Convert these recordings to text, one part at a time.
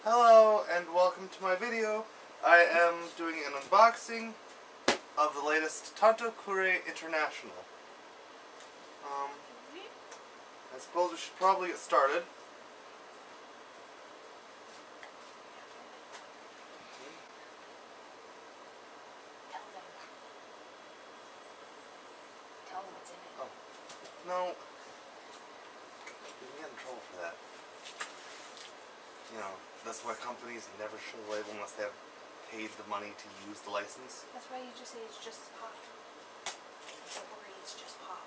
Hello and welcome to my video. I am doing an unboxing of the latest Tanto Cuore International. I suppose we should probably get started. Tell them what's in it. Oh, no. You can get in trouble for that. You know, that's why companies never show the label unless they have paid the money to use the license. That's why you just say it's just pop. Don't worry, it's just pop.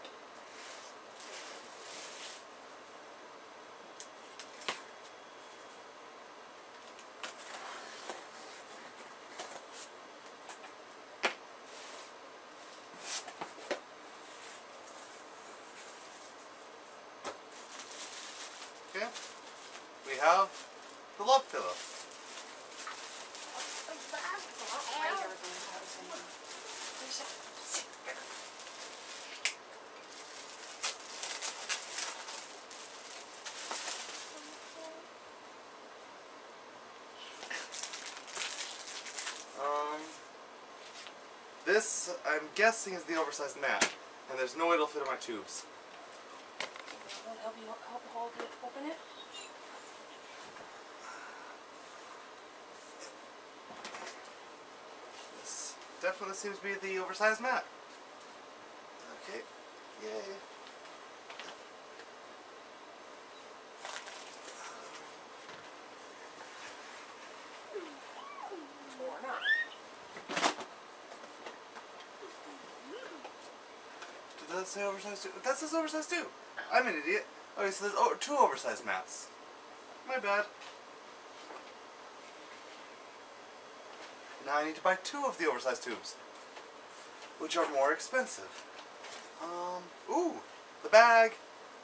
Okay, we have the love pillow. This, I'm guessing, is the oversized mat, and there's no way it'll fit in my tubes. I'll help you hold it, open it. This definitely seems to be the oversized mat. Okay, yay. Or not. Did that say oversized too? That says oversized too. I'm an idiot. Okay, so there's two oversized mats. My bad. Now I need to buy two of the oversized tubes, which are more expensive. Ooh, the bag.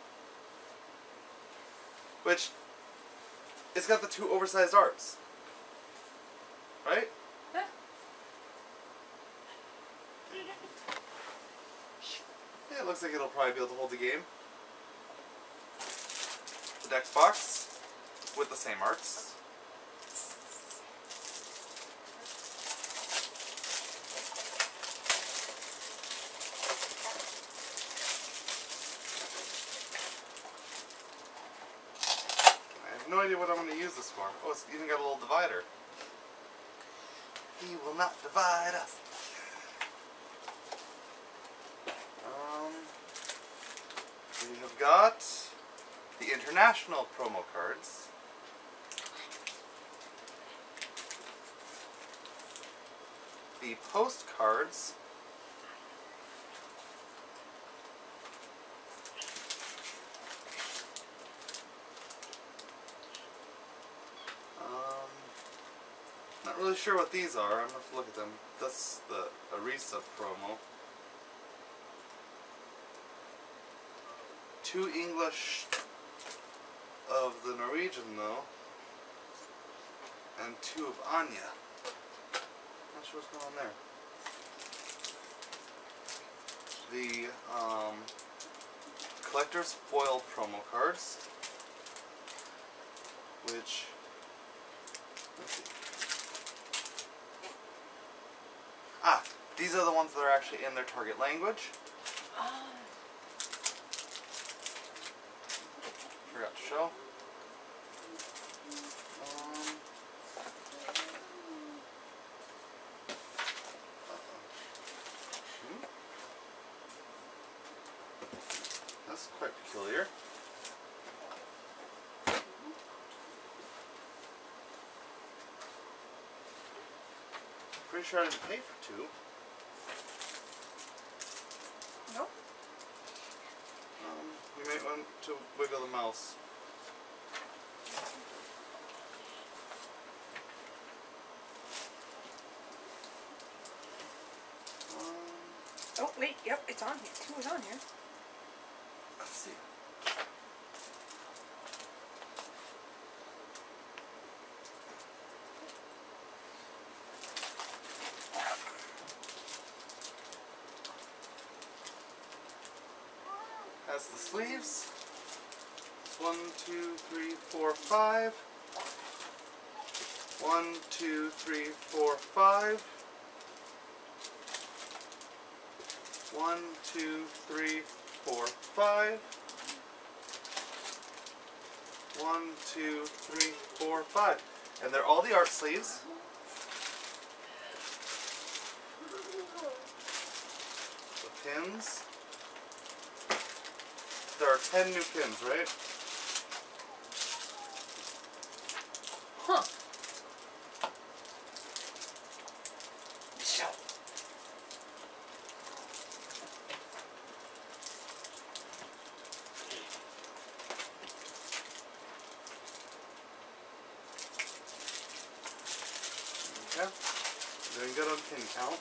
Which, it's got the two oversized arts. Right? Yeah. Yeah, it looks like it'll probably be able to hold the game. The Dex box with the same arts. I have no idea what I'm going to use this for. Oh, it's even got a little divider. He will not divide us. We have got the international promo cards. The postcards. Not really sure what these are. I'm going to have to look at them. That's the Arisa promo. 2 English of the Norwegian though, and 2 of Anya. Not sure what's going on there. The collector's foil promo cards, which, let's see. Ah, these are the ones that are actually in their target language. Forgot to show. That's quite peculiar. Pretty sure I didn't pay for 2. Nope. You might want to wiggle the mouse. Oh, wait, yep, it's on here. 2 is on here. Let's see. That's the sleeves. 1, 2, 3, 4, 5. 1, 2, 3, 4, 5. 1, 2, 3, 4, 5. 1, 2, 3, 4, 5. And they're all the art sleeves. The pins. There are 10 new pins, right? Huh. Okay. Doing good on pin count.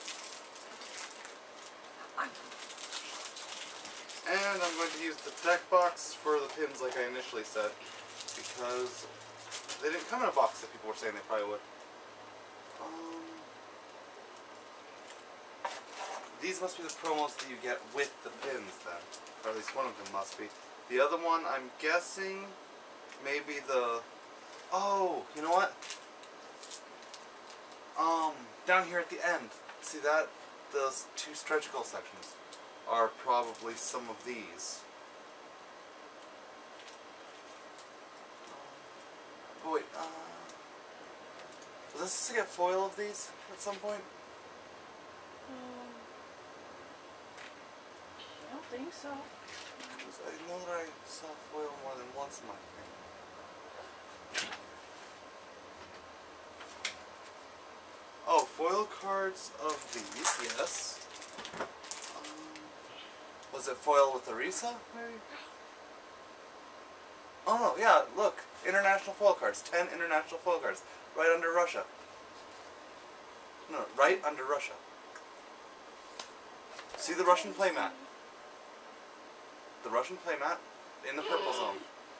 And I'm going to use the deck box for the pins like I initially said, because they didn't come in a box that people were saying they probably would. These must be the promos that you get with the pins then, or at least one of them must be. The other one, I'm guessing, maybe the, oh, you know what? Down here at the end, see that? Those two stretch goal sections are probably some of these. But wait, was this to get foil of these at some point? I don't think so. I know that I saw foil more than once in my thing. Oh, foil cards of these, yes. Was it foil with Arisa, maybe? Oh no, yeah, look. International foil cards. 10 international foil cards. Right under Russia. No, right under Russia. See the Russian playmat? The Russian playmat in the purple zone.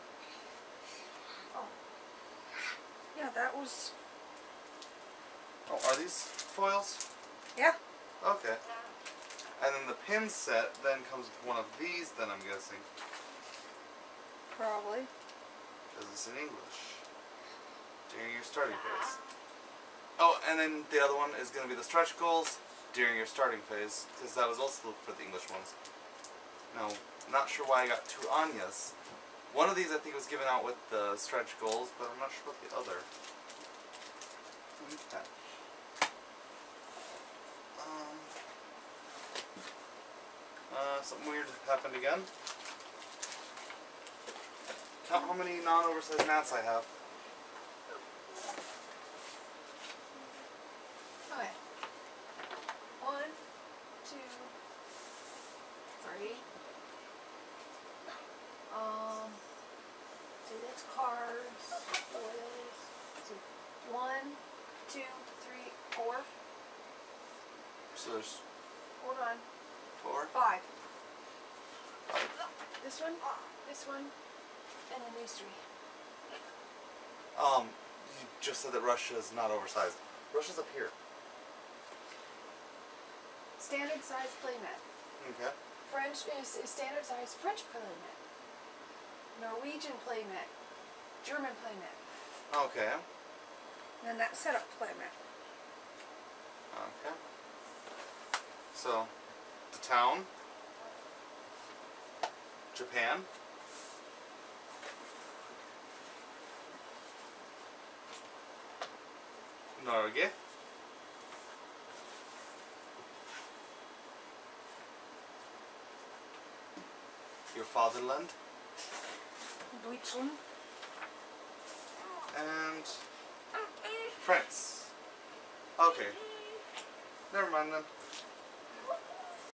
Oh. Yeah, that was... Oh, are these foils? Yeah. Okay. And then the pin set then comes with one of these, then I'm guessing. Probably. Because it's in English. During your starting phase. Oh, and then the other one is going to be the stretch goals during your starting phase, because that was also for the English ones. Now, not sure why I got two Anyas. One of these I think was given out with the stretch goals, but I'm not sure about the other. Okay. Something weird happened again. Count how many non-oversized mats I have. Okay. 1, 2, 3. So that's cards, foils. So 1, 2, 3, 4. So there's Hold on. 4. 5. This one, and then these 3. You just said that Russia is not oversized. Russia's up here. Standard size playmat. Okay. French is standard size French playmat. Norwegian playmat. German playmat. Okay. And then that setup playmat. Okay. So, the town. Japan. Norge. Your fatherland. Deutschland. And France. Okay. Never mind then.